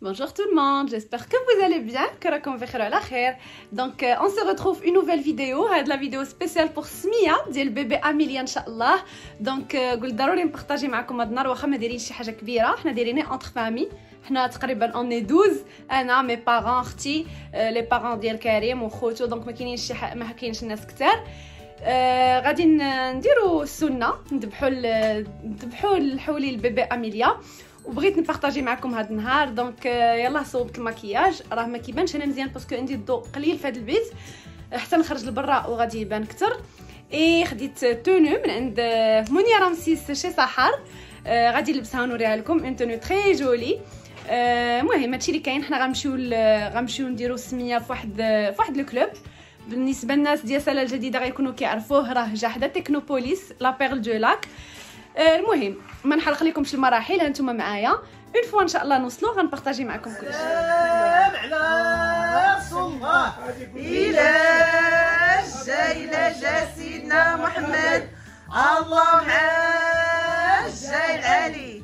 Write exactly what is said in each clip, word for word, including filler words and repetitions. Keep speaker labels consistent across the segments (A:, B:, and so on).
A: Bonjour tout le monde, j'espère que vous allez bien, que راكم بخير على خير. Donc euh, on se retrouve une nouvelle vidéo, هاد la vidéo spéciale pour سمية ديال بيبي أميليا إن شاء الله. Donc euh, قلت ضروري نبارطاجي معكم هاد النهار واخا ما دايرين شي حاجة كبيرة، حنا دايرينه entre famille. حنا تقريبا on est douze، انا مي بارون اختي لي بارون ديال كريم وخوتو، دونك ما كاينينش شي ح... ما كاينش الناس كثار. آه غادي نديروا السنه، نذبحوا نذبحوا الحولي البيبي أميليا، وبغيت نبارطاجي معكم هذا النهار. دونك يلاه صوبت المكياج، راه ما كيبانش انا مزيان باسكو عندي الضوء قليل في هذا البيت حتى نخرج لبرا وغادي يبان اكثر. اي خديت تونو من عند منيا رمسيس شي سحر، آه غادي نلبسها ونوريها لكم، اون تونو تري جولي. المهم هادشي اللي كاين، حنا غنمشيو غنمشيو نديرو السميه في واحد في واحد الكلوب. بالنسبه للناس ديال سالا الجديده غيكونوا كيعرفوه، راه جا حدا تكنوبوليس لا بيرل دو لاك. المهم ما نحرق لكمش المراحل، هانتوما معايا اون فوا ان شاء الله نوصلوا غنبارطاجي معكم كلشي.
B: سلام على رسول الله، الى جاي جا سيدنا محمد، الله معاه جاي العلي.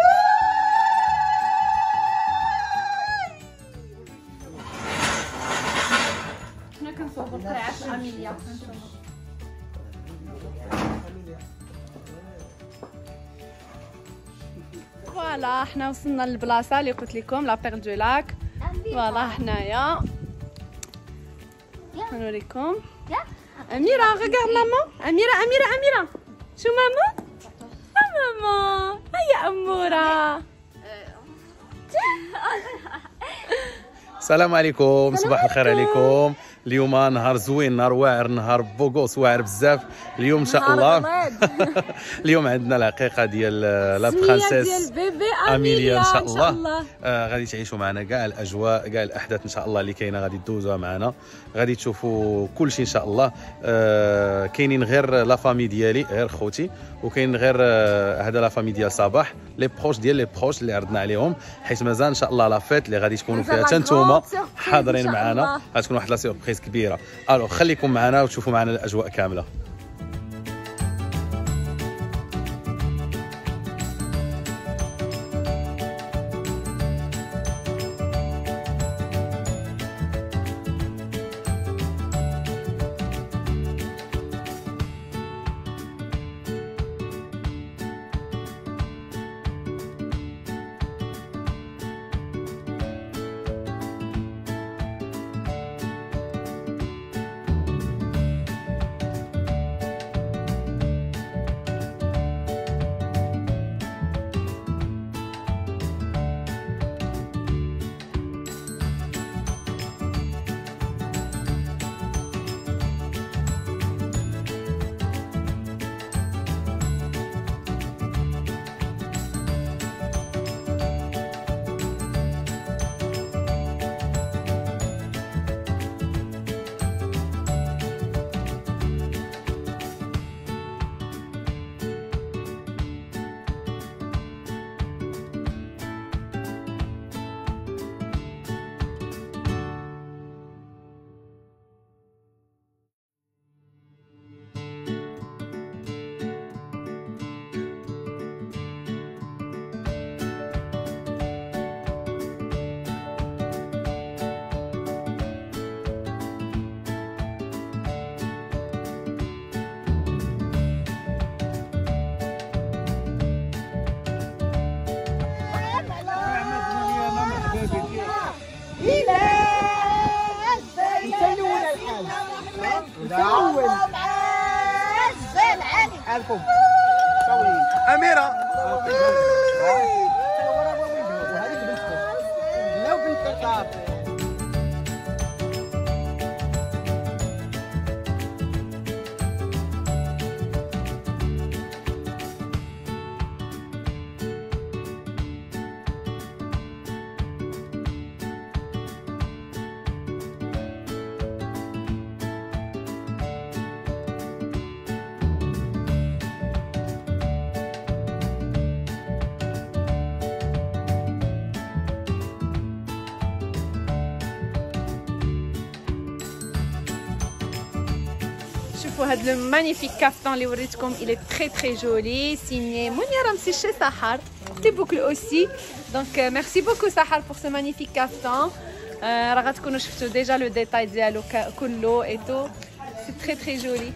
A: حنا كنصوبوا قرعه أميليا. فوالا حنا وصلنا للبلاصه اللي قلت لكم لا بيرل دو لاك. فوالا حنايا نوريكم. أميرة regarde ماما، أميرة أميرة أميرة شو ماما؟ ها ماما هيا أمورة.
C: السلام عليكم، صباح الخير عليكم. اليوم نهار زوين، نهار واعر، نهار بوغوس واعر بزاف اليوم ان شاء الله. اليوم عندنا العقيقه ديال لا برانسيس أميليا ان شاء الله, الله. آه غادي تعيشوا معنا كاع الاجواء، كاع الاحداث ان شاء الله اللي كاينه غادي تدوزوها معنا، غادي تشوفوا كل شيء ان شاء الله. آه كاينين غير لا فامي ديالي، غير خوتي، وكاين غير هذا لا فامي ديال صباح، لي بروش ديال لي بروش اللي عرضنا عليهم، حيت مازال ان شاء الله لا فيت اللي غادي تكونوا فيها حتى نتوما حاضرين معنا، غتكون واحد لا سيربريز كبيره. الو خليكم معنا وتشوفوا معنا الاجواء كامله. أميرة
A: شوفوا هذا المانيفيك كافتان اللي وريتكم، il est très très joli, signé منيا رمسيس chez Sahar. دي بوكل اوسي دونك ميرسي بوكو سحر بور سو مانيفيك كافتان. راه غتكونوا شفتوا ديجا لو ديتاي ديالو كله اي تو سي تري تري جولي.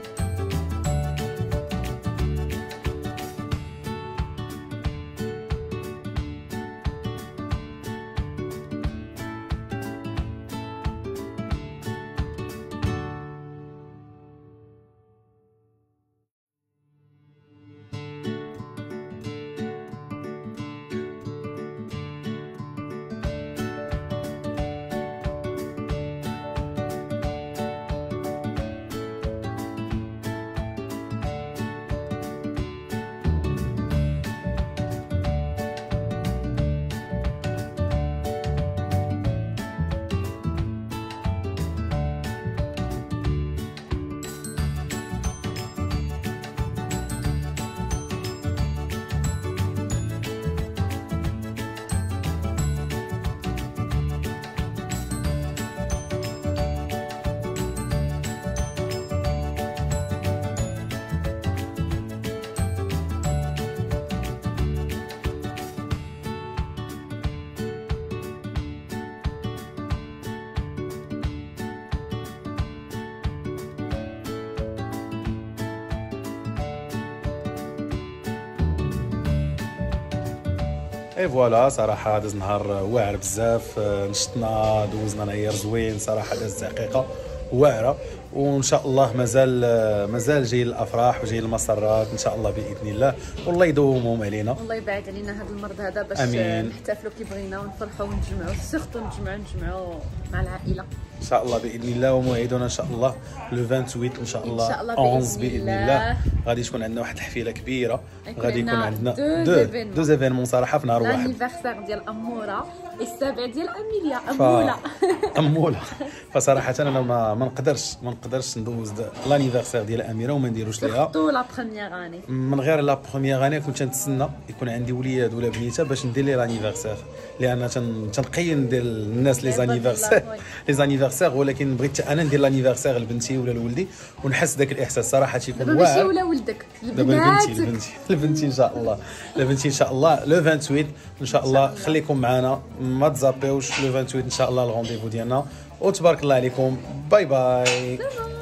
C: اي فوالا صراحه داز نهار واعر بزاف، نشطنا دوزنا نهار زوين صراحه، داز دقيقه واعره، وان شاء الله مازال مازال جاي الافراح وجاي المسرات ان شاء الله باذن الله، والله يدومهم علينا،
A: والله يبعد علينا هذا المرض هذا باش نحتفلوا كي بغينا ونفرحوا ونتجمعوا، سيرتو نتجمعوا نتجمعوا مع العائله
C: ان شاء الله باذن الله. وموعدنا ان شاء الله لو ثمانية وعشرين ان شاء الله أحد باذن الله غادي تكون عندنا واحد الحفيله كبيره، غادي يكون عندنا دو دو زيفينمون صراحه في نهار واحد،
A: لانيفرسير ديال اموره السابع ديال اميليا اموله
C: اموله. فصراحه انا ما ما نقدرش ما نقدرش ندوز لانيفرسير ديال اميره وما نديروش ليها
A: سورتو لا بروميير اني،
C: من غير لا بروميير اني كنت نتسنى يكون عندي وليد ولا بنيته باش ندير لي لانيفرسير، لان تنقيم ديال الناس لي زانيفرسير لي زانيفرسير، ولكن بغيت انا ندير لانيفرسير لبنتي ولا لولدي ونحس داك الاحساس صراحه تيكون واعر.
A: ماشي ولا ولدك،
C: لبناتك لبنتي لبنتي ان شاء الله، لبنتي ان شاء الله لو ثمانية وعشرين ان شاء الله. خليكم معنا ما تزابيوش، لو ثمانية وعشرين ان شاء الله الرونديفو ديالنا، وتبارك الله عليكم. باي باي.